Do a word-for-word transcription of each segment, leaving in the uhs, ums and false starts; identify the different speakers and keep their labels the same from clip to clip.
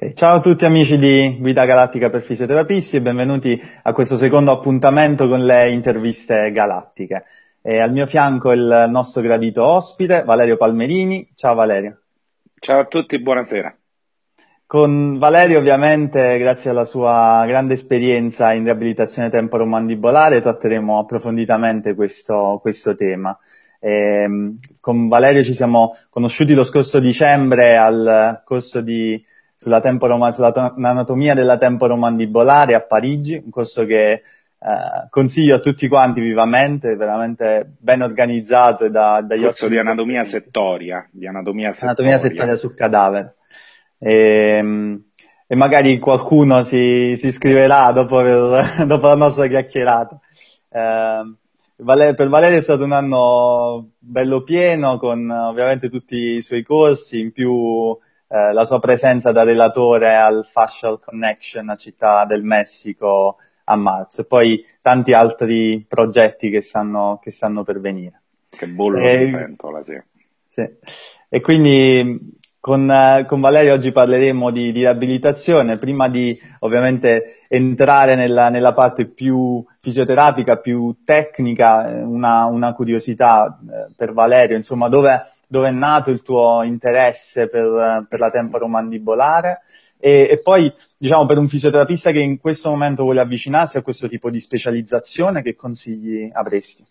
Speaker 1: Ok, ciao a tutti amici di Guida Galattica per Fisioterapisti e benvenuti a questo secondo appuntamento con le interviste galattiche. E al mio fianco il nostro gradito ospite, Valerio Palmerini. Ciao Valerio.
Speaker 2: Ciao a tutti, buonasera.
Speaker 1: Con Valerio ovviamente, grazie alla sua grande esperienza in riabilitazione temporomandibolare, tratteremo approfonditamente questo, questo tema. E, con Valerio ci siamo conosciuti lo scorso dicembre al corso di sulla sull'anatomia della temporomandibolare a Parigi, un corso che eh, consiglio a tutti quanti vivamente, veramente ben organizzato e da, dagli
Speaker 2: Corso di
Speaker 1: ottimi
Speaker 2: anatomia
Speaker 1: contenuti.
Speaker 2: settoria, di anatomia
Speaker 1: Anatomia
Speaker 2: settoria.
Speaker 1: settaria sul cadavere. E, e magari qualcuno si, si iscriverà dopo, aver, dopo la nostra chiacchierata. Eh, Vale- per Valerio è stato un anno bello pieno, con ovviamente tutti i suoi corsi, in più eh, la sua presenza da relatore al Fascial Connection a Città del Messico a marzo, e poi tanti altri progetti che stanno, che stanno per venire.
Speaker 2: Che bollo in
Speaker 1: E,
Speaker 2: pentola, sì.
Speaker 1: sì. E quindi con, eh, con Valerio oggi parleremo di, di riabilitazione, prima di ovviamente entrare nella, nella parte più fisioterapica, più tecnica, eh, una, una curiosità eh, per Valerio, insomma, dove, dove è nato il tuo interesse per, per la temporomandibolare e, e poi, diciamo, per un fisioterapista che in questo momento vuole avvicinarsi a questo tipo di specializzazione, che consigli avresti?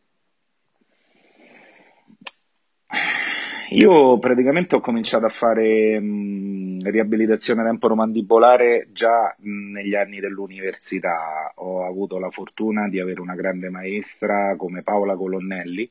Speaker 2: Io praticamente ho cominciato a fare mh, riabilitazione temporomandibolare già mh, negli anni dell'università. Ho avuto la fortuna di avere una grande maestra come Paola Colonnelli,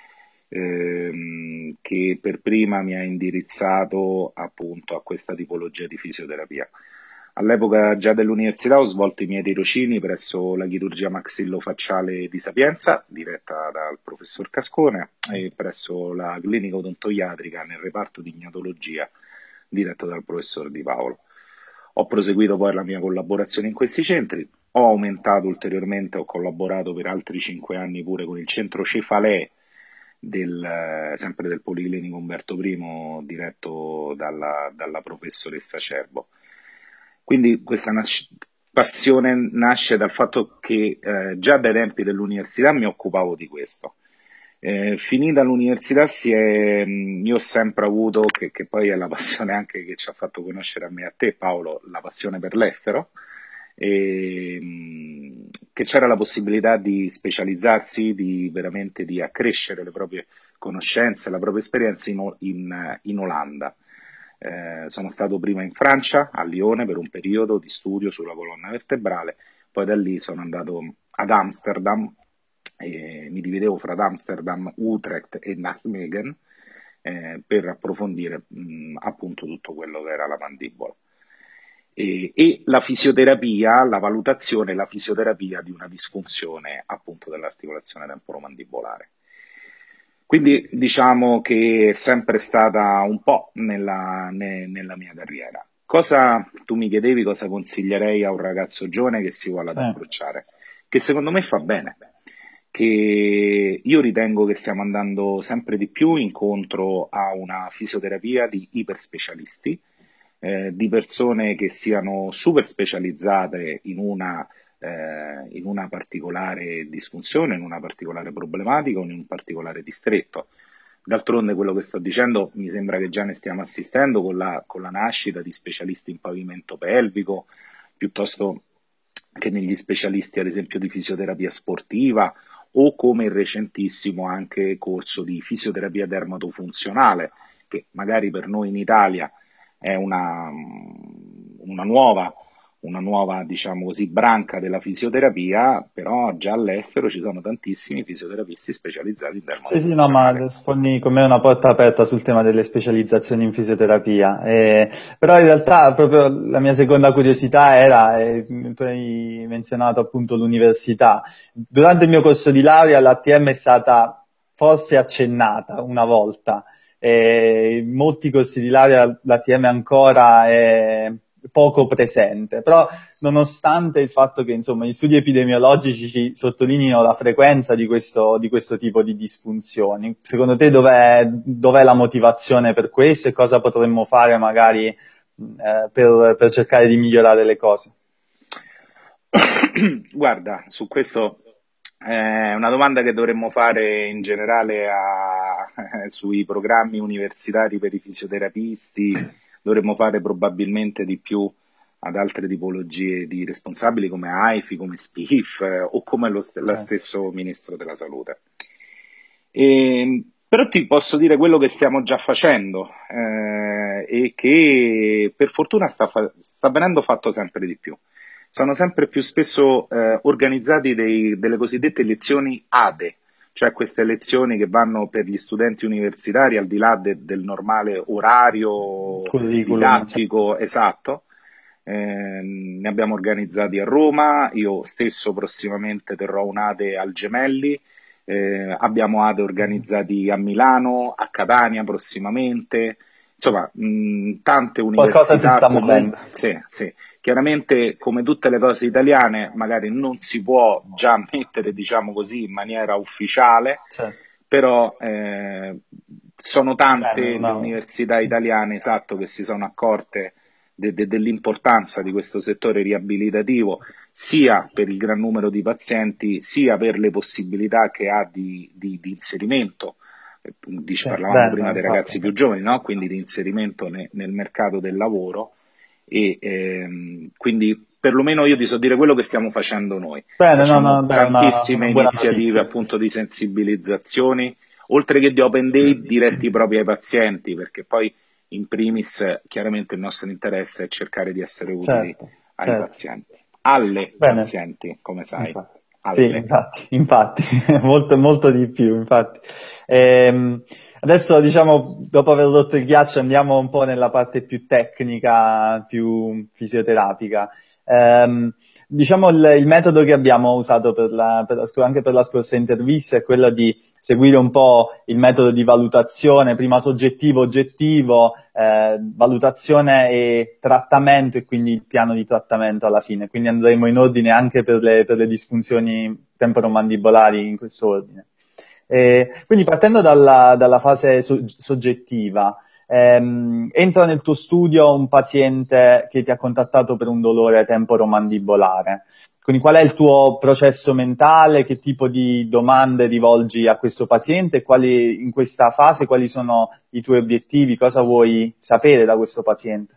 Speaker 2: ehm, che per prima mi ha indirizzato appunto a questa tipologia di fisioterapia. All'epoca già dell'università ho svolto i miei tirocini presso la chirurgia maxillofacciale di Sapienza, diretta dal professor Cascone, e presso la clinica odontoiatrica nel reparto di ignatologia, diretto dal professor Di Paolo. Ho proseguito poi la mia collaborazione in questi centri, ho aumentato ulteriormente, ho collaborato per altri cinque anni pure con il centro Cefalee, del, sempre del Policlinico Umberto I, diretto dalla, dalla professoressa Cerbo. Quindi questa nas- passione nasce dal fatto che eh, già dai tempi dell'università mi occupavo di questo. Eh, finita l'università si è, mh, io ho sempre avuto, che, che poi è la passione anche che ci ha fatto conoscere a me e a te Paolo, la passione per l'estero, e, mh, che c'era la possibilità di specializzarsi, di veramente di accrescere le proprie conoscenze, la propria esperienza in, in, in Olanda. Eh, sono stato prima in Francia, a Lione, per un periodo di studio sulla colonna vertebrale, poi da lì sono andato ad Amsterdam, e mi dividevo fra Amsterdam, Utrecht e Nijmegen eh, per approfondire mh, appunto tutto quello che era la mandibola. E, e la fisioterapia, la valutazione e la fisioterapia di una disfunzione appunto dell'articolazione temporomandibolare. Quindi diciamo che è sempre stata un po' nella, ne- nella mia carriera. Cosa tu mi chiedevi, cosa consiglierei a un ragazzo giovane che si vuole ad
Speaker 1: Sì.
Speaker 2: approcciare? Che secondo me fa bene, che io ritengo che stiamo andando sempre di più incontro a una fisioterapia di iperspecialisti, eh, di persone che siano super specializzate in una eh, in una particolare disfunzione, in una particolare problematica o in un particolare distretto. D'altronde quello che sto dicendo mi sembra che già ne stiamo assistendo con la, con la nascita di specialisti in pavimento pelvico, piuttosto che negli specialisti ad esempio di fisioterapia sportiva o come il recentissimo anche corso di fisioterapia dermatofunzionale, che magari per noi in Italia è una, una nuova una nuova, diciamo così, branca della fisioterapia, però già all'estero ci sono tantissimi fisioterapisti specializzati in
Speaker 1: Sì, sì, no, ma
Speaker 2: dermatofunzionale.
Speaker 1: sfondi con me una porta aperta sul tema delle specializzazioni in fisioterapia. Eh, però in realtà proprio la mia seconda curiosità era, eh, tu hai menzionato appunto l'università. Durante il mio corso di laurea l'A T M è stata forse accennata una volta. Eh, in molti corsi di laurea l'A T M ancora è poco presente, però nonostante il fatto che insomma gli studi epidemiologici ci sottolineino la frequenza di questo, di questo tipo di disfunzioni. Secondo te dov'è, dov'è la motivazione per questo e cosa potremmo fare magari eh, per, per cercare di migliorare le cose?
Speaker 2: Guarda, su questo è una domanda che dovremmo fare in generale a- sui programmi universitari per i fisioterapisti, dovremmo fare probabilmente di più ad altre tipologie di responsabili come AIFI, come SPIF eh, o come lo st- la
Speaker 1: Certo.
Speaker 2: stesso Ministro della Salute. E, però ti posso dire quello che stiamo già facendo eh, e che per fortuna sta, fa- sta venendo fatto sempre di più. Sono sempre più spesso eh, organizzati dei- delle cosiddette lezioni A D E, cioè queste lezioni che vanno per gli studenti universitari al di là de- del normale orario
Speaker 1: Curriculum, cioè,
Speaker 2: didattico esatto. Eh, ne abbiamo organizzati a Roma, io stesso prossimamente terrò un A D E al Gemelli, eh, abbiamo A D E organizzati a Milano, a Catania prossimamente, insomma, mh, tante
Speaker 1: qualcosa si
Speaker 2: università
Speaker 1: sta muovendo.
Speaker 2: comunque, sì, sì. Chiaramente, come tutte le cose italiane, magari non si può già mettere, diciamo così, in maniera ufficiale,
Speaker 1: Cioè,
Speaker 2: però eh, sono
Speaker 1: bene,
Speaker 2: tante le
Speaker 1: no.
Speaker 2: università italiane, esatto, che si sono accorte de- de- dell'importanza di questo settore riabilitativo, sia per il gran numero di pazienti, sia per le possibilità che ha di, di- di inserimento. Eh, Dici,
Speaker 1: Sì,
Speaker 2: parlavamo
Speaker 1: bene,
Speaker 2: prima dei
Speaker 1: infatti.
Speaker 2: ragazzi più giovani, no? Quindi di inserimento ne- nel mercato del lavoro e ehm, quindi perlomeno io ti so dire quello che stiamo facendo noi.
Speaker 1: Bene, no,
Speaker 2: Facciamo
Speaker 1: no, beh, è una,
Speaker 2: tantissime
Speaker 1: una buona
Speaker 2: iniziative
Speaker 1: notizia.
Speaker 2: appunto di sensibilizzazioni, oltre che di open day diretti proprio ai pazienti, perché poi in primis chiaramente il nostro interesse è cercare di essere utili
Speaker 1: Certo,
Speaker 2: ai
Speaker 1: certo.
Speaker 2: pazienti, alle
Speaker 1: Bene,
Speaker 2: pazienti, come sai,
Speaker 1: infatti. Sì,
Speaker 2: alle.
Speaker 1: infatti, infatti, molto, molto di più, infatti. Ehm, adesso, diciamo, dopo aver rotto il ghiaccio, andiamo un po' nella parte più tecnica, più fisioterapica. Ehm, diciamo, il, il metodo che abbiamo usato per la, per la scu- anche per la scorsa intervista è quello di seguire un po' il metodo di valutazione, prima soggettivo, oggettivo, eh, valutazione e trattamento e quindi il piano di trattamento alla fine. Quindi andremo in ordine anche per le, per le disfunzioni temporomandibolari in questo ordine. E quindi partendo dalla, dalla fase so- soggettiva, ehm, entra nel tuo studio un paziente che ti ha contattato per un dolore temporomandibolare. Quindi qual è il tuo processo mentale, che tipo di domande rivolgi a questo paziente e quali, in questa fase quali sono i tuoi obiettivi, cosa vuoi sapere da questo paziente?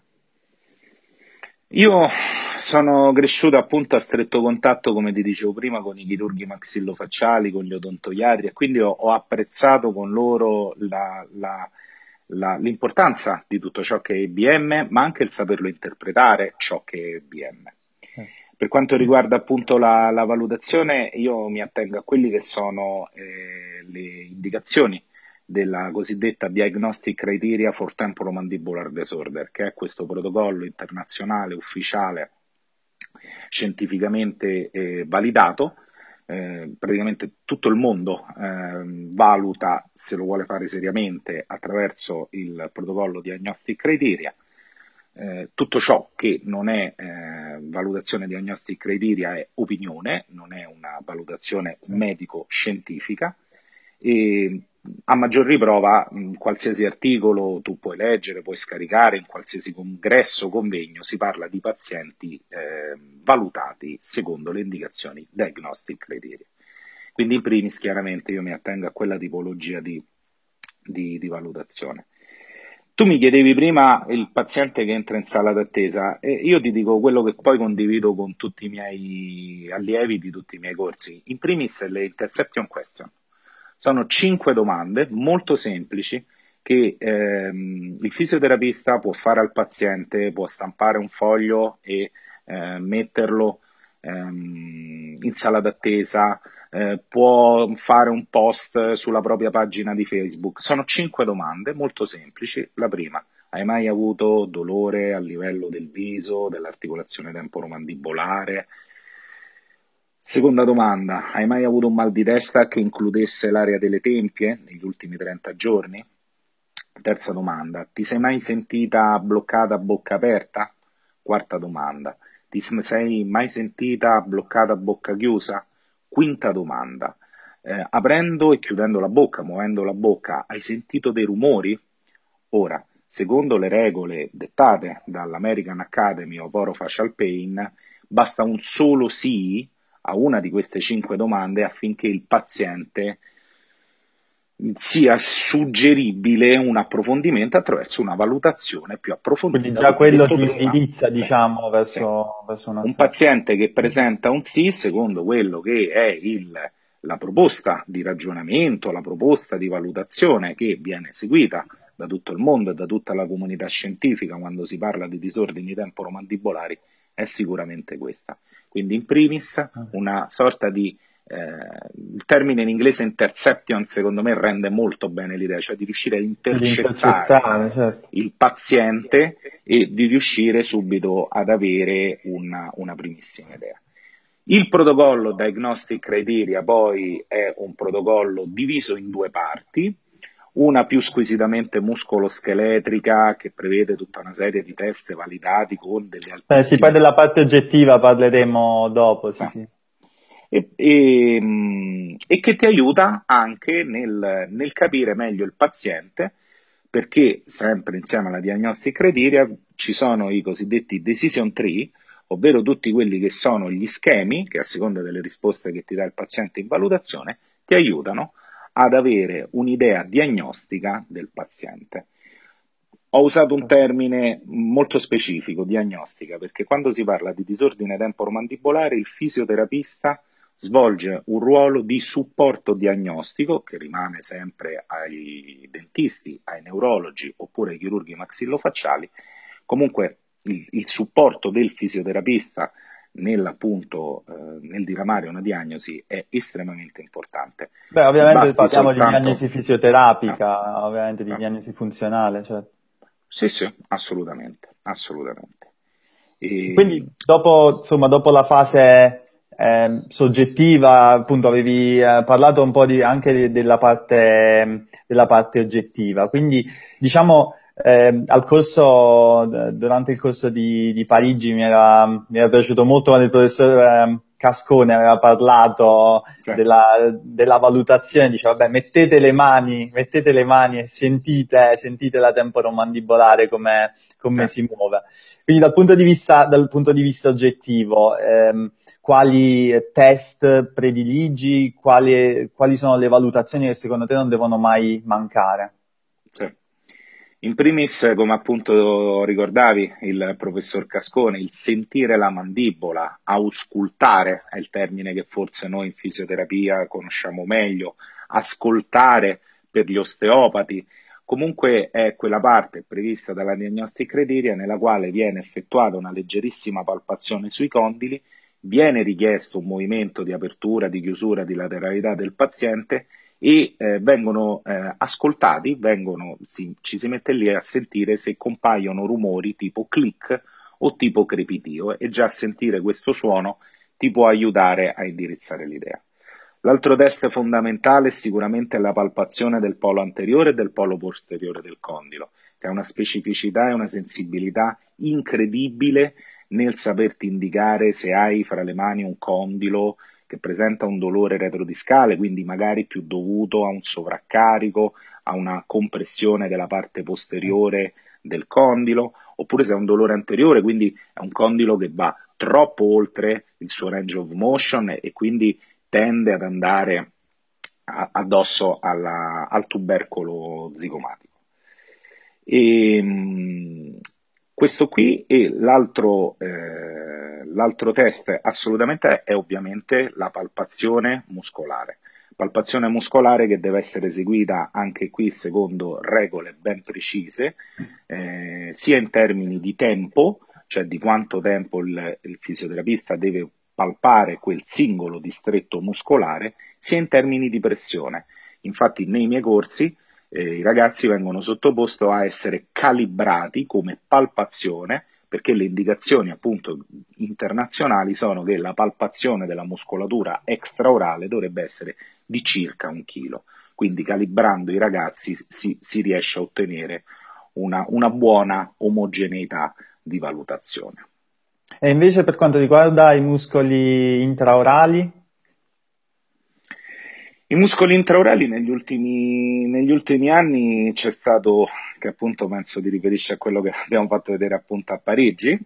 Speaker 2: Io sono cresciuto appunto a stretto contatto, come ti dicevo prima, con i chirurghi maxillofacciali, con gli odontoiatri e quindi ho, ho apprezzato con loro la- la- la- l'importanza di tutto ciò che è I B M, ma anche il saperlo interpretare ciò che è I B M.
Speaker 1: Eh,
Speaker 2: Per quanto riguarda appunto la, la valutazione, io mi attengo a quelli che sono eh, le indicazioni della cosiddetta Diagnostic Criteria for Temporomandibular Disorder, che è questo protocollo internazionale ufficiale scientificamente eh, validato. Eh, praticamente tutto il mondo eh, valuta se lo vuole fare seriamente attraverso il protocollo Diagnostic Criteria. Eh, tutto ciò che non è eh, valutazione diagnostic criteria è opinione, non è una valutazione
Speaker 1: sì,
Speaker 2: medico-scientifica e a maggior riprova mh, qualsiasi articolo tu puoi leggere, puoi scaricare, in qualsiasi congresso, convegno si parla di pazienti eh, valutati secondo le indicazioni diagnostic criteria. Quindi in primis chiaramente io mi attengo a quella tipologia di, di, di valutazione. Tu mi chiedevi prima il paziente che entra in sala d'attesa e io ti dico quello che poi condivido con tutti i miei allievi di tutti i miei corsi. In primis le interception question. Sono cinque domande molto semplici che ehm, il fisioterapista può fare al paziente, può stampare un foglio e eh, metterlo ehm, in sala d'attesa, eh, può fare un post sulla propria pagina di Facebook. Sono cinque domande molto semplici. La prima, hai mai avuto dolore a livello del viso, dell'articolazione temporomandibolare? Seconda domanda, hai mai avuto un mal di testa che includesse l'area delle tempie negli ultimi trenta giorni? Terza domanda, ti sei mai sentita bloccata a bocca aperta? Quarta domanda, ti sei mai sentita bloccata a bocca chiusa? Quinta domanda, eh, aprendo e chiudendo la bocca, muovendo la bocca, hai sentito dei rumori? Ora, secondo le regole dettate dall'American Academy of Orofacial Pain, basta un solo sì a una di queste cinque domande affinché il paziente sia suggeribile un approfondimento attraverso una valutazione più
Speaker 1: Quindi
Speaker 2: approfondita,
Speaker 1: già
Speaker 2: come
Speaker 1: quello
Speaker 2: detto
Speaker 1: ti
Speaker 2: prima.
Speaker 1: indirizza,
Speaker 2: Sì,
Speaker 1: diciamo,
Speaker 2: sì.
Speaker 1: verso, verso una
Speaker 2: Un
Speaker 1: strada.
Speaker 2: paziente che presenta un sì, secondo quello che è il, la proposta di ragionamento, la proposta di valutazione che viene seguita da tutto il mondo e da tutta la comunità scientifica quando si parla di disordini temporomandibolari, è sicuramente questa. Quindi, in primis, una sorta di eh, il termine in inglese interception, secondo me, rende molto bene l'idea, cioè di riuscire a
Speaker 1: Sì, di
Speaker 2: intercettare
Speaker 1: intercettare, certo.
Speaker 2: il paziente e di riuscire subito ad avere una, una primissima idea. Il protocollo Diagnostic Criteria poi è un protocollo diviso in due parti, una più squisitamente muscoloscheletrica che prevede tutta una serie di test validati con delle
Speaker 1: Eh, sì, poi
Speaker 2: altissime...
Speaker 1: della parte oggettiva parleremo dopo, sì,
Speaker 2: sì.
Speaker 1: sì.
Speaker 2: E, e, mh, e che ti aiuta anche nel, nel capire meglio il paziente, perché sempre insieme alla diagnostic criteria ci sono i cosiddetti decision tree, ovvero tutti quelli che sono gli schemi che, a seconda delle risposte che ti dà il paziente in valutazione, ti aiutano ad avere un'idea diagnostica del paziente. Ho usato un termine molto specifico, diagnostica, perché quando si parla di disordine temporomandibolare il fisioterapista svolge un ruolo di supporto diagnostico che rimane sempre ai dentisti, ai neurologi oppure ai chirurghi maxillofacciali. Comunque il, il supporto del fisioterapista nel, appunto, eh, nel diramare una diagnosi è estremamente importante.
Speaker 1: Beh,
Speaker 2: Ti
Speaker 1: ovviamente
Speaker 2: basti
Speaker 1: parliamo di
Speaker 2: soltanto...
Speaker 1: diagnosi
Speaker 2: eh,
Speaker 1: fisioterapica, ovviamente di
Speaker 2: eh.
Speaker 1: diagnosi funzionale, certo.
Speaker 2: Sì, sì, assolutamente, assolutamente. E,
Speaker 1: Quindi dopo, insomma, dopo la fase eh, soggettiva, appunto, avevi eh, parlato un po' di, anche de- della parte, della parte oggettiva. Quindi, diciamo, eh, al corso, d- durante il corso di, di Parigi mi era, mi era piaciuto molto quando il professor eh, Cascone aveva parlato
Speaker 2: cioè,
Speaker 1: della, della valutazione, diceva, vabbè, mettete le mani, mettete le mani e sentite, sentite la temporomandibolare come, come
Speaker 2: cioè,
Speaker 1: si muove. Quindi dal punto di vista, dal punto di vista oggettivo, ehm, quali test prediligi, quali, quali sono le valutazioni che secondo te non devono mai mancare?
Speaker 2: cioè. In primis, come appunto ricordavi il professor Cascone, il sentire la mandibola, auscultare è il termine che forse noi in fisioterapia conosciamo meglio, ascoltare per gli osteopati, comunque è quella parte prevista dalla diagnostic criteria nella quale viene effettuata una leggerissima palpazione sui condili, viene richiesto un movimento di apertura, di chiusura, di lateralità del paziente e eh, vengono eh, ascoltati, vengono, si, ci si mette lì a sentire se compaiono rumori tipo click o tipo crepitio e già sentire questo suono ti può aiutare a indirizzare l'idea. L'altro test fondamentale è sicuramente la palpazione del polo anteriore e del polo posteriore del condilo, che ha una specificità e una sensibilità incredibile nel saperti indicare se hai fra le mani un condilo che presenta un dolore retrodiscale, quindi magari più dovuto a un sovraccarico, a una compressione della parte posteriore del condilo, oppure se è un dolore anteriore, quindi è un condilo che va troppo oltre il suo range of motion e quindi tende ad andare addosso alla, al tubercolo zigomatico. E, mh, questo qui e l'altro, eh, l'altro test assolutamente è ovviamente la palpazione muscolare. Palpazione muscolare che deve essere eseguita anche qui secondo regole ben precise, eh, sia in termini di tempo, cioè di quanto tempo il, il fisioterapista deve palpare quel singolo distretto muscolare, sia in termini di pressione. Infatti nei miei corsi eh, i ragazzi vengono sottoposti a essere calibrati come palpazione, perché le indicazioni appunto internazionali sono che la palpazione della muscolatura extraorale dovrebbe essere di circa un chilo. Quindi calibrando i ragazzi si, si riesce a ottenere una, una buona omogeneità di valutazione.
Speaker 1: E invece per quanto riguarda i muscoli intraorali?
Speaker 2: I muscoli intraorali negli ultimi, negli ultimi anni c'è stato, che appunto penso ti riferisce a quello che abbiamo fatto vedere appunto a Parigi.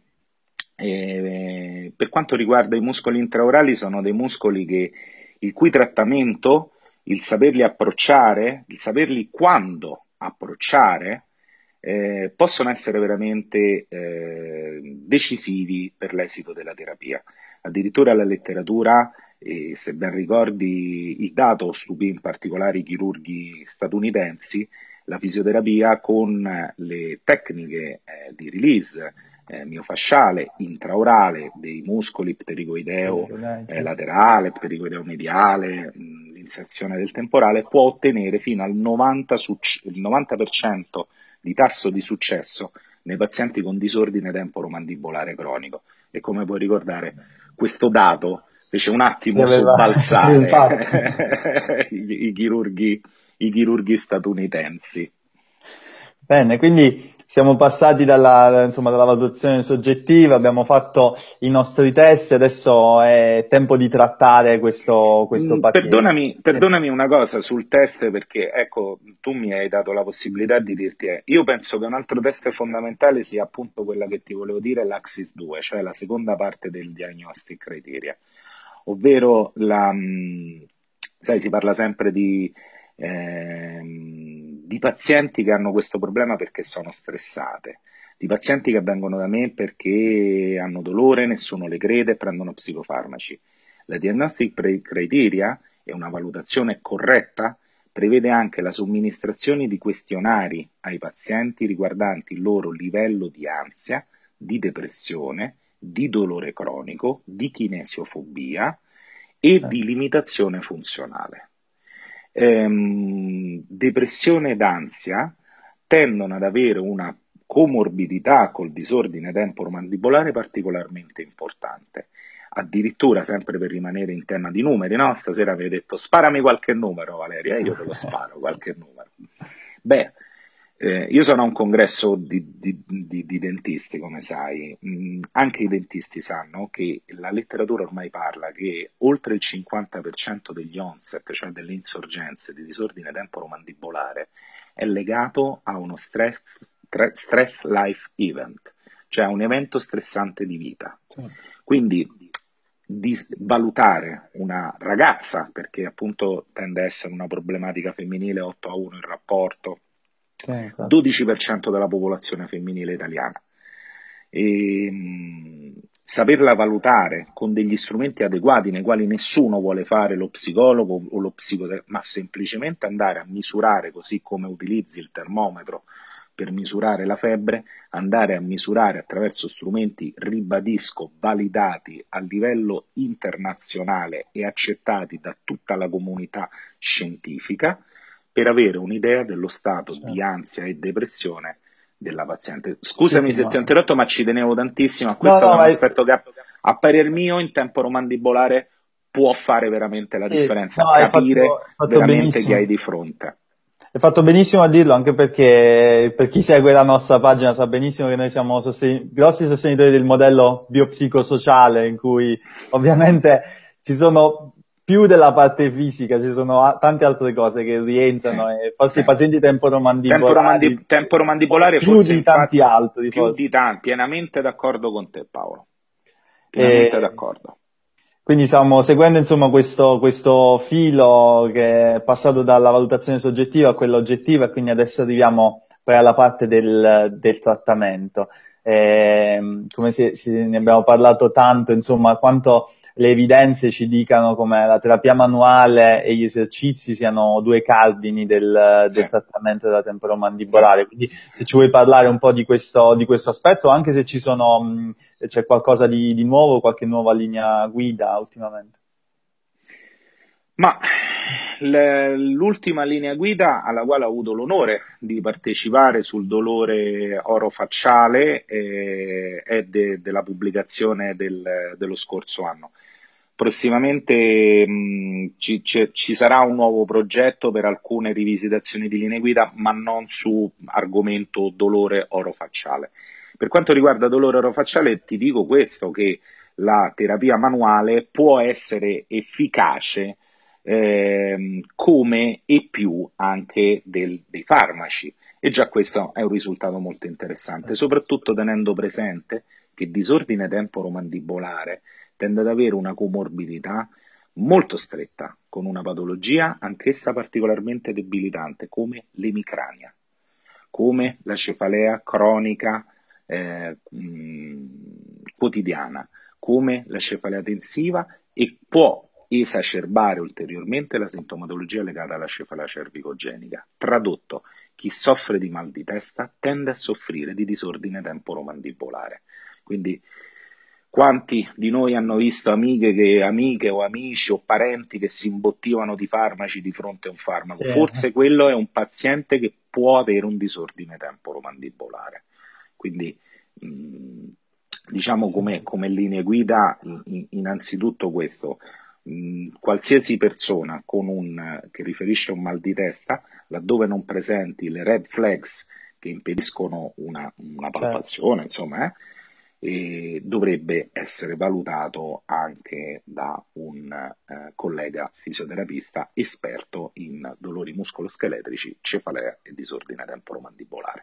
Speaker 2: E per quanto riguarda i muscoli intraorali, sono dei muscoli che, il cui trattamento, il saperli approcciare, il saperli quando approcciare, eh, possono essere veramente eh, decisivi per l'esito della terapia. Addirittura la letteratura, e se ben ricordi il dato, stupì in particolare i chirurghi statunitensi, la fisioterapia con le tecniche eh, di release eh, miofasciale, intraorale dei muscoli pterigoideo eh, laterale, pterigoideo mediale, mh, l'inserzione del temporale, può ottenere fino al novanta, suc- il novanta per cento di tasso di successo nei pazienti con disordine temporomandibolare cronico. E come puoi ricordare, questo dato fece un attimo
Speaker 1: aveva...
Speaker 2: sobbalzare sì, I, i, chirurghi, i chirurghi statunitensi.
Speaker 1: Bene, quindi siamo passati dalla, insomma, dalla valutazione soggettiva, abbiamo fatto i nostri test, adesso è tempo di trattare questo, questo
Speaker 2: Mm,
Speaker 1: paziente.
Speaker 2: Perdonami,
Speaker 1: Sì.
Speaker 2: perdonami una cosa sul test, perché ecco, tu mi hai dato la possibilità di dirti, eh, io penso che un altro test fondamentale sia appunto quella che ti volevo dire, l'Axis due, cioè la seconda parte del diagnostic criteria, ovvero la, mh, sai, si parla sempre di, ehm, di pazienti che hanno questo problema perché sono stressate, di pazienti che vengono da me perché hanno dolore, nessuno le crede e prendono psicofarmaci. La diagnostic criteria è una valutazione corretta, prevede anche la somministrazione di questionari ai pazienti riguardanti il loro livello di ansia, di depressione, di dolore cronico, di kinesiofobia e di limitazione funzionale. Ehm, depressione ed ansia tendono ad avere una comorbidità col disordine temporomandibolare particolarmente importante. Addirittura, sempre per rimanere in tema di numeri, no? Stasera avevi detto sparami qualche numero, Valeria, e io te lo sparo qualche numero. Beh, eh, io sono a un congresso di, di, di, di dentisti, come sai. Mm, anche i dentisti sanno che la letteratura ormai parla che oltre il cinquanta per cento degli onset, cioè delle insorgenze di disordine temporomandibolare, è legato a uno stress, stress life event, cioè a un evento stressante di vita. Quindi di valutare una ragazza, perché appunto tende a essere una problematica femminile otto a uno il rapporto, dodici per cento della popolazione femminile italiana. E, mh, saperla valutare con degli strumenti adeguati nei quali nessuno vuole fare lo psicologo o lo psicoterapeuta, ma semplicemente andare a misurare, così come utilizzi il termometro per misurare la febbre, andare a misurare attraverso strumenti, ribadisco, validati a livello internazionale e accettati da tutta la comunità scientifica, per avere un'idea dello stato certo. di ansia e depressione della paziente. Scusami sì, se sì, ti ho interrotto, ma ci tenevo tantissimo a questo, no, no, è un aspetto che a, a parer mio in temporomandibolare può fare veramente la differenza,
Speaker 1: no,
Speaker 2: capire
Speaker 1: hai fatto, hai fatto
Speaker 2: veramente
Speaker 1: benissimo.
Speaker 2: chi hai di fronte.
Speaker 1: Hai fatto benissimo a dirlo, anche perché per chi segue la nostra pagina sa benissimo che noi siamo sosten- grossi sostenitori del modello biopsicosociale, in cui ovviamente ci sono più della parte fisica, ci sono a- tante altre cose che rientrano, sì, e forse sì. i pazienti temporomandibolari,
Speaker 2: Temporomandi- temporomandibolare
Speaker 1: più
Speaker 2: forse
Speaker 1: di
Speaker 2: infatti,
Speaker 1: tanti altri.
Speaker 2: Più
Speaker 1: forse.
Speaker 2: di tanti, pienamente d'accordo con te Paolo, pienamente e... d'accordo.
Speaker 1: Quindi stiamo seguendo insomma questo, questo filo che è passato dalla valutazione soggettiva a quella oggettiva, e quindi adesso arriviamo poi alla parte del, del trattamento. E, come si, si, ne abbiamo parlato tanto, insomma, quanto le evidenze ci dicano come la terapia manuale e gli esercizi siano due cardini del, del sì. trattamento della temporomandibolare. Sì. Quindi se ci vuoi parlare un po' di questo, di questo aspetto, anche se ci sono, mh, c'è qualcosa di, di nuovo, qualche nuova linea guida ultimamente.
Speaker 2: Ma l'ultima linea guida alla quale ho avuto l'onore di partecipare sul dolore orofacciale eh, è de, della pubblicazione del, dello scorso anno. Prossimamente mh, ci, ci, ci sarà un nuovo progetto per alcune rivisitazioni di linee guida, ma non su argomento dolore orofacciale. Per quanto riguarda dolore orofacciale ti dico questo, che la terapia manuale può essere efficace ehm, come e più anche del- dei farmaci. E già questo è un risultato molto interessante, soprattutto tenendo presente che disordine temporomandibolare tende ad avere una comorbidità molto stretta con una patologia anch'essa particolarmente debilitante come l'emicrania, come la cefalea cronica eh, mh, quotidiana, come la cefalea tensiva, e può esacerbare ulteriormente la sintomatologia legata alla cefalea cervicogenica. Tradotto, chi soffre di mal di testa tende a soffrire di disordine temporomandibolare. Quindi quanti di noi hanno visto amiche, che, amiche o amici o parenti che si imbottivano di farmaci di fronte a un farmaco?
Speaker 1: Sì.
Speaker 2: Forse quello è un paziente che può avere un disordine temporomandibolare. Quindi mh, diciamo come, come linee guida, in, innanzitutto questo: mh, qualsiasi persona con un, che riferisce a un mal di testa, laddove non presenti le red flags che impediscono una, una
Speaker 1: Certo.
Speaker 2: palpazione, insomma, eh, e dovrebbe essere valutato anche da un eh, collega fisioterapista esperto in dolori muscoloscheletrici, cefalea e disordine temporomandibolare.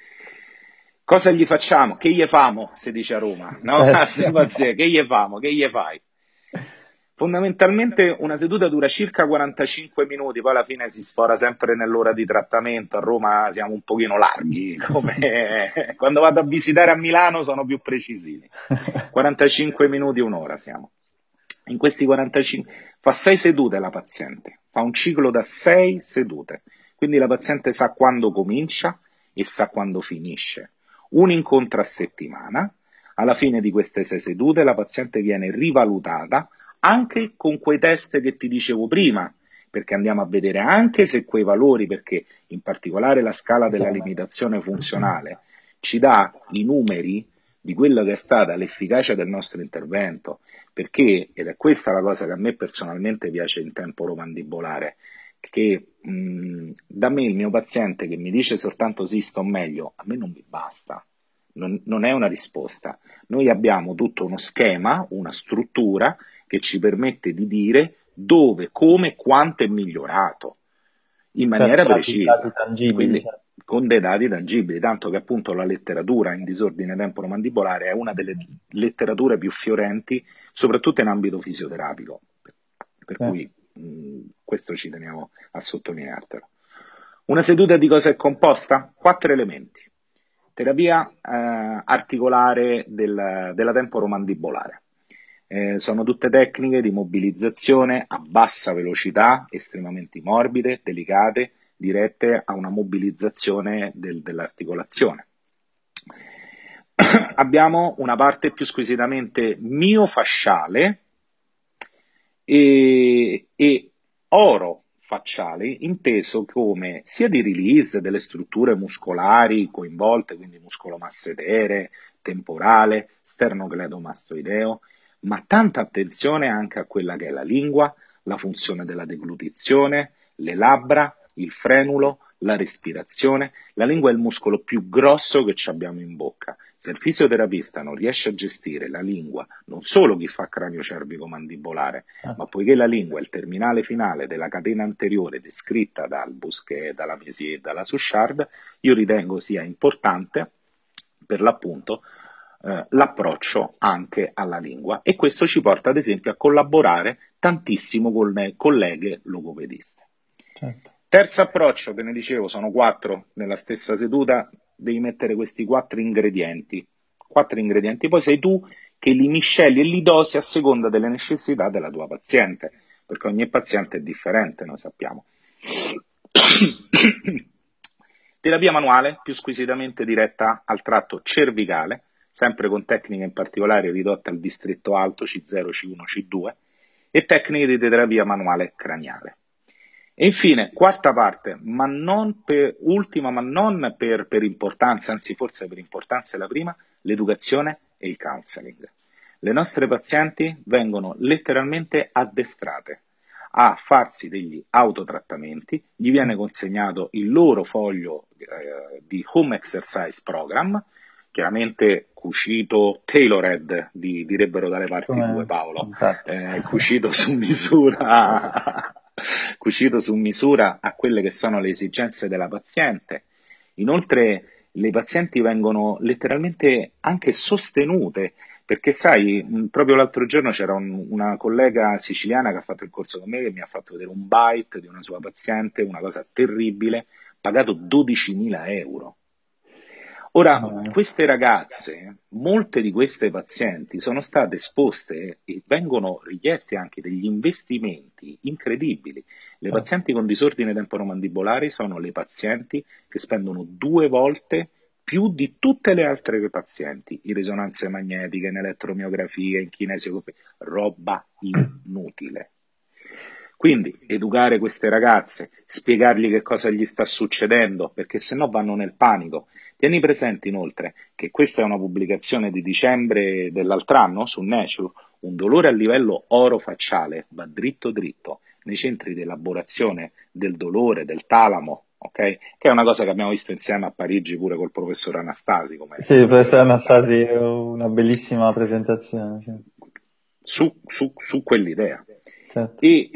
Speaker 2: Cosa gli facciamo? Che gli famo? Si dice a Roma, no?
Speaker 1: Certo.
Speaker 2: Che gli famo? Che gli fai? Fondamentalmente una seduta dura circa quarantacinque minuti, poi alla fine si sfora sempre nell'ora di trattamento. A Roma siamo un pochino larghi, come quando vado a visitare a Milano sono più precisini. quarantacinque minuti, un'ora siamo. In questi quarantacinque fa sei sedute la paziente, fa un ciclo da sei sedute, quindi la paziente sa quando comincia e sa quando finisce. Un incontro a settimana. Alla fine di queste sei sedute la paziente viene rivalutata anche con quei test che ti dicevo prima, perché andiamo a vedere anche se quei valori, perché in particolare la scala della limitazione funzionale ci dà i numeri di quella che è stata l'efficacia del nostro intervento, perché, ed è questa la cosa che a me personalmente piace in temporomandibolare, che mh, da me il mio paziente che mi dice soltanto sì, sto meglio, a me non mi basta. Non, non è una risposta. Noi abbiamo tutto uno schema, una struttura che ci permette di dire dove, come, quanto è migliorato in maniera
Speaker 1: Certo, dati, dati
Speaker 2: precisa,
Speaker 1: tangibili.
Speaker 2: quindi
Speaker 1: Certo.
Speaker 2: con dei dati tangibili, tanto che appunto la letteratura in disordine temporomandibolare è una delle letterature più fiorenti, soprattutto in ambito fisioterapico, per
Speaker 1: Sì.
Speaker 2: cui mh, questo ci teniamo a sottolineartelo. Una seduta di cosa è composta? Quattro elementi. Terapia eh, articolare del, della temporomandibolare. Eh, sono tutte tecniche di mobilizzazione a bassa velocità, estremamente morbide, delicate, dirette a una mobilizzazione del, dell'articolazione. Abbiamo una parte più squisitamente miofasciale e, e orofasciale, inteso come sia di release delle strutture muscolari coinvolte, quindi muscolo massetere, temporale, sternocleidomastoideo, ma tanta attenzione anche a quella che è la lingua, la funzione della deglutizione, le labbra, il frenulo, la respirazione. La lingua è il muscolo più grosso che ci abbiamo in bocca. Se il fisioterapista non riesce a gestire la lingua, non solo chi fa cranio cervico mandibolare, ma poiché la lingua è il terminale finale della catena anteriore descritta dal Bousquet, dalla Messier e dalla Suchard, io ritengo sia importante, per l'appunto, eh, l'approccio anche alla lingua, e questo ci porta ad esempio a collaborare tantissimo con le colleghe logopediste.
Speaker 1: Certo.
Speaker 2: Terzo approccio, ve ne dicevo, sono quattro nella stessa seduta, devi mettere questi quattro ingredienti, quattro ingredienti, poi sei tu che li misceli e li dosi a seconda delle necessità della tua paziente, perché ogni paziente è differente, noi sappiamo. Terapia manuale, più squisitamente diretta al tratto cervicale, sempre con tecniche in particolare ridotte al distretto alto C zero, C uno, C due, e tecniche di terapia manuale craniale. E infine, quarta parte, ma non per, ultima ma non per, per importanza, anzi forse per importanza è la prima, l'educazione e il counseling. Le nostre pazienti vengono letteralmente addestrate a farsi degli autotrattamenti, gli viene consegnato il loro foglio eh, di Home Exercise Program, chiaramente cucito, tailored, di, direbbero dalle parti
Speaker 1: Come...
Speaker 2: tue Paolo,
Speaker 1: Esatto.
Speaker 2: eh, cucito su misura cucito su misura a quelle che sono le esigenze della paziente. Inoltre le pazienti vengono letteralmente anche sostenute, perché sai, mh, proprio l'altro giorno c'era un- una collega siciliana che ha fatto il corso con me che mi ha fatto vedere un bite di una sua paziente, una cosa terribile, pagato dodicimila euro. Ora,
Speaker 1: No,
Speaker 2: queste ragazze, molte di queste pazienti sono state esposte e vengono richiesti anche degli investimenti incredibili. Le
Speaker 1: certo.
Speaker 2: pazienti con disordine temporomandibolare sono le pazienti che spendono due volte più di tutte le altre pazienti in risonanze magnetiche, in elettromiografia, in kinesiologia, roba inutile. Quindi educare queste ragazze, spiegargli che cosa gli sta succedendo, perché se no vanno nel panico. Tieni presente inoltre che questa è una pubblicazione di dicembre dell'altro anno su Nature, un dolore a livello orofacciale va dritto dritto nei centri di elaborazione del dolore, del talamo, ok? Che è una cosa che abbiamo visto insieme a Parigi pure col professor Anastasi, come,
Speaker 1: Sì,
Speaker 2: come
Speaker 1: professor
Speaker 2: realtà,
Speaker 1: Anastasi, una bellissima presentazione, sì.
Speaker 2: su, su, su quell'idea.
Speaker 1: Certo.
Speaker 2: E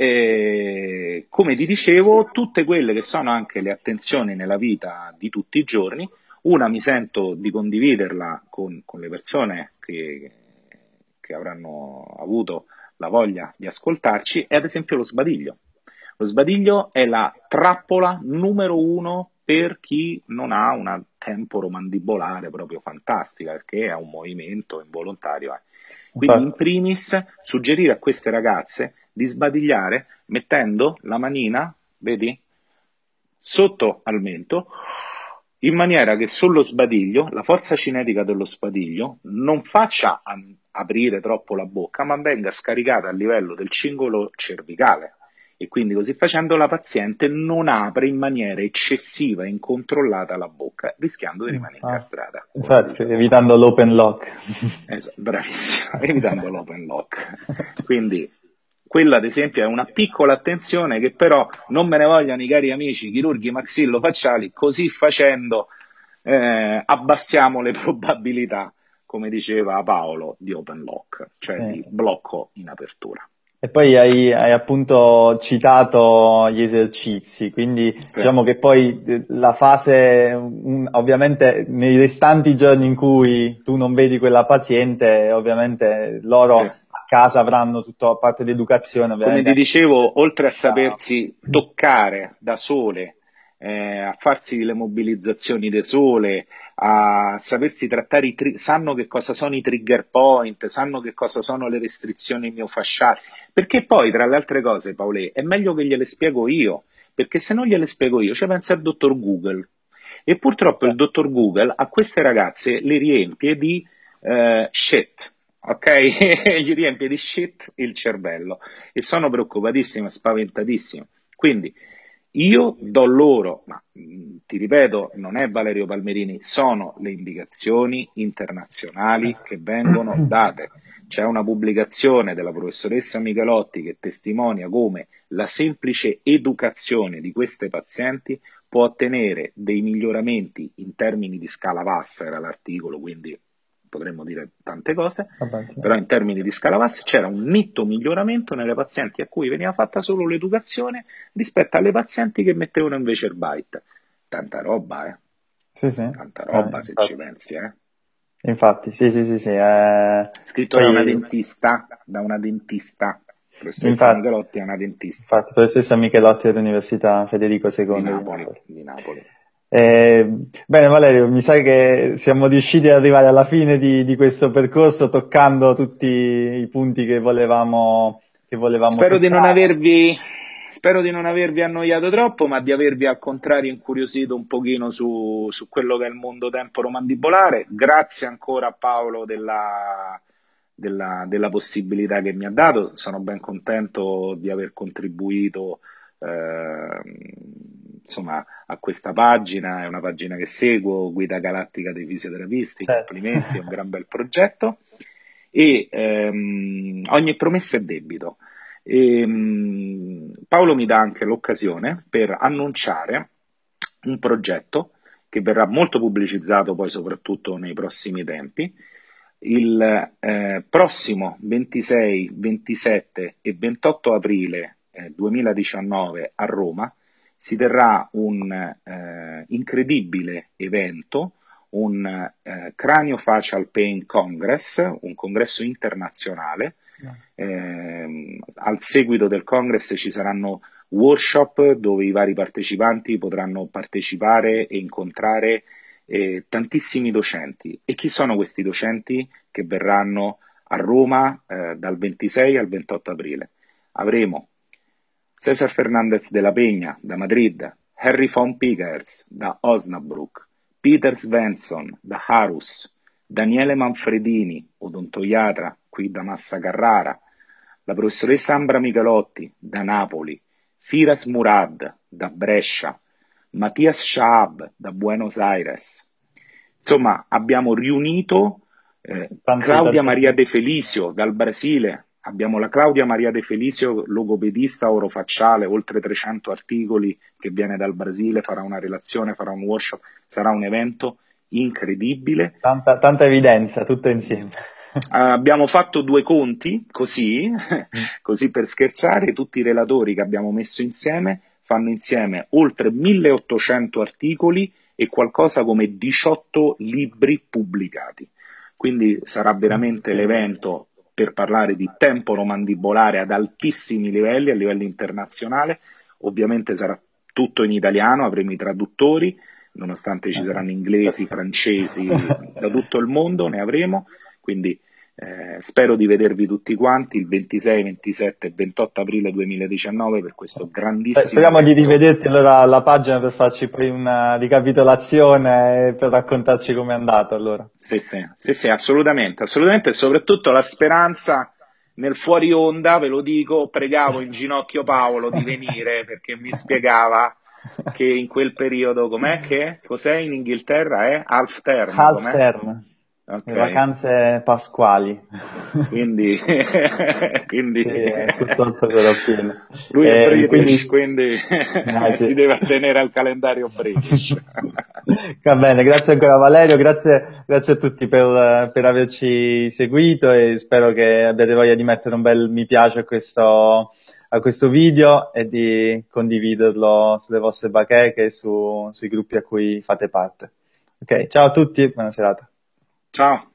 Speaker 2: eh, come ti dicevo, tutte quelle che sono anche le attenzioni nella vita di tutti i giorni, una mi sento di condividerla con, con le persone che, che avranno avuto la voglia di ascoltarci, è ad esempio lo sbadiglio. Lo sbadiglio è la trappola numero uno per chi non ha una temporomandibolare proprio fantastica, perché è un movimento involontario. eh. Quindi, in
Speaker 1: Infatti,
Speaker 2: primis, suggerire a queste ragazze di sbadigliare mettendo la manina, vedi, sotto al mento, in maniera che sullo sbadiglio, la forza cinetica dello sbadiglio non faccia a- aprire troppo la bocca, ma venga scaricata a livello del cingolo cervicale. E quindi così facendo la paziente non apre in maniera eccessiva e incontrollata la bocca, rischiando di rimanere
Speaker 1: ah,
Speaker 2: incastrata, come
Speaker 1: infatti,
Speaker 2: dicevo prima.
Speaker 1: evitando l'open lock.
Speaker 2: Es- bravissimo, evitando l'open lock. Quindi quella ad esempio è una piccola attenzione che però non me ne vogliano i cari amici chirurghi maxillofacciali, così facendo eh, abbassiamo le probabilità, come diceva Paolo, di open lock, cioè di
Speaker 1: Sì.
Speaker 2: blocco in apertura.
Speaker 1: E poi hai, hai appunto citato gli esercizi, quindi
Speaker 2: Sì,
Speaker 1: diciamo che poi eh, la fase, un- ovviamente nei restanti giorni in cui tu non vedi quella paziente, ovviamente loro
Speaker 2: sì.
Speaker 1: a casa avranno tutta la parte di educazione,
Speaker 2: Come
Speaker 1: ovviamente.
Speaker 2: ti dicevo, oltre a sapersi toccare da sole, eh, a farsi le mobilizzazioni da sole, a sapersi trattare i tri- sanno che cosa sono i trigger point, sanno che cosa sono le restrizioni miofasciali, perché poi, tra le altre cose, Paolè, è meglio che gliele spiego io, perché se non gliele spiego io, ci pensa il dottor Google. E purtroppo il dottor Google a queste ragazze le riempie di eh, shit, ok? Gli riempie di shit il cervello e sono preoccupatissimo e spaventatissimo. Quindi io do loro, ma mh, ti ripeto, non è Valerio Palmerini, sono le indicazioni internazionali che vengono date. C'è una pubblicazione della professoressa Michelotti che testimonia come la semplice educazione di queste pazienti può ottenere dei miglioramenti in termini di scala bassa, era l'articolo, quindi potremmo dire tante cose,
Speaker 1: Vabbè, sì.
Speaker 2: però in termini di scala bassa c'era un netto miglioramento nelle pazienti a cui veniva fatta solo l'educazione rispetto alle pazienti che mettevano invece il bite. Tanta roba, eh?
Speaker 1: Sì, sì,
Speaker 2: Tanta
Speaker 1: eh,
Speaker 2: roba se ci
Speaker 1: infatti,
Speaker 2: pensi, eh?
Speaker 1: infatti, sì, sì, sì, sì, eh,
Speaker 2: Scritto da una
Speaker 1: poi,
Speaker 2: dentista, da una dentista. Professoressa
Speaker 1: infatti,
Speaker 2: Michelotti è una dentista
Speaker 1: infatti, professoressa Michelotti dell'Università Federico
Speaker 2: di
Speaker 1: secondo di
Speaker 2: Napoli,
Speaker 1: Napoli.
Speaker 2: di Napoli.
Speaker 1: Eh, bene Valerio, mi sa che siamo riusciti ad arrivare alla fine di, di questo percorso toccando tutti i punti che volevamo, che volevamo
Speaker 2: Spero di non
Speaker 1: toccare.
Speaker 2: avervi, spero di non avervi annoiato troppo, ma di avervi al contrario incuriosito un pochino su, su quello che è il mondo temporomandibolare. Grazie ancora a Paolo della, della, della possibilità che mi ha dato. Sono ben contento di aver contribuito eh, insomma, a questa pagina. È una pagina che seguo, Guida Galattica dei Fisioterapisti.
Speaker 1: Certo.
Speaker 2: Complimenti, è un gran bel progetto. E ehm, ogni promessa è debito. E, mh, Paolo mi dà anche l'occasione per annunciare un progetto che verrà molto pubblicizzato poi soprattutto nei prossimi tempi. Il eh, prossimo ventisei, ventisette e ventotto aprile eh, duemiladiciannove a Roma si terrà un eh, incredibile evento, un eh, Craniofacial Pain Congress, un congresso internazionale. Eh, al seguito del congress ci saranno workshop dove i vari partecipanti potranno partecipare e incontrare eh, tantissimi docenti. E chi sono questi docenti che verranno a Roma eh, dal ventisei al ventotto aprile? Avremo César Fernández de la Peña da Madrid, Harry von Pickers da Osnabrück, Peter Svensson da Aarhus, Daniele Manfredini, odontoiatra qui da Massa Carrara, la professoressa Ambra Michelotti da Napoli, Firas Murad da Brescia, Mattias Schaab da Buenos Aires. Insomma, abbiamo riunito eh, Claudia Maria De Felicio dal Brasile, abbiamo la Claudia Maria De Felicio, logopedista orofacciale, oltre trecento articoli, che viene dal Brasile, farà una relazione, farà un workshop, sarà un evento incredibile.
Speaker 1: Tanta, tanta evidenza, tutto insieme.
Speaker 2: Uh, abbiamo fatto due conti, così, così per scherzare, tutti i relatori che abbiamo messo insieme fanno insieme oltre milleottocento articoli e qualcosa come diciotto libri pubblicati. Quindi sarà veramente l'evento per parlare di temporomandibolare ad altissimi livelli, a livello internazionale. Ovviamente sarà tutto in italiano, avremo i traduttori, nonostante ci saranno inglesi, francesi, da tutto il mondo ne avremo. Quindi eh, spero di vedervi tutti quanti il ventisei, ventisette e ventotto aprile duemiladiciannove per questo grandissimo
Speaker 1: Speriamo
Speaker 2: evento.
Speaker 1: di rivederti allora alla pagina per farci poi una ricapitolazione e per raccontarci com'è andato allora.
Speaker 2: Sì, sì, sì, sì, assolutamente, assolutamente, e soprattutto la speranza nel fuori onda, ve lo dico, pregavo in ginocchio Paolo di venire perché mi spiegava che in quel periodo, com'è che, cos'è in Inghilterra? È half term,
Speaker 1: Half
Speaker 2: com'è?
Speaker 1: term,
Speaker 2: Ok.
Speaker 1: le vacanze pasquali.
Speaker 2: Quindi, quindi
Speaker 1: Sì, è tutto quello pieno.
Speaker 2: lui è
Speaker 1: Eh,
Speaker 2: British,
Speaker 1: quindi,
Speaker 2: quindi
Speaker 1: eh, sì.
Speaker 2: si deve attenere al calendario British.
Speaker 1: Va bene, grazie ancora Valerio, grazie, grazie a tutti per, per averci seguito e spero che abbiate voglia di mettere un bel mi piace a questo, a questo video e di condividerlo sulle vostre bacheche e su, sui gruppi a cui fate parte. Ok, ciao a tutti, buona serata.
Speaker 2: Ciao.